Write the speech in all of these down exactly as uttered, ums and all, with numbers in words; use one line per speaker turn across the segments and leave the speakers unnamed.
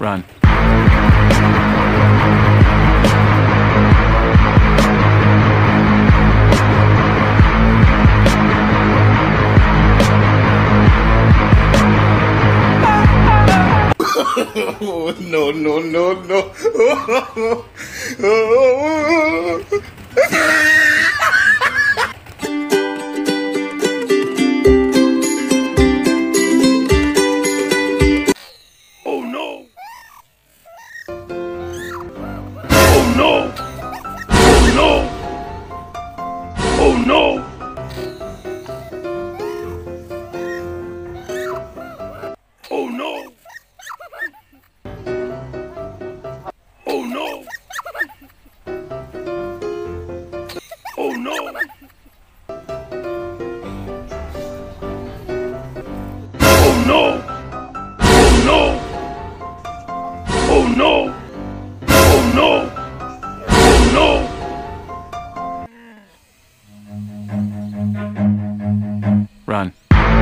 Run.
Oh, no, no, no, no. Oh, no. Oh, no. Oh, no. Oh, no. Oh, no. Oh no! Oh no! Oh no! Oh no! Oh no! Oh no! Oh no!
Run.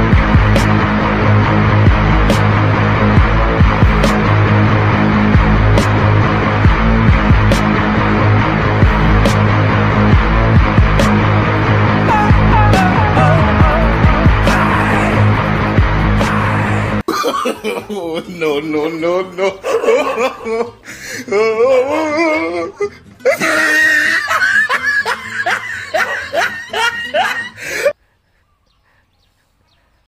Oh, no, no, no, no.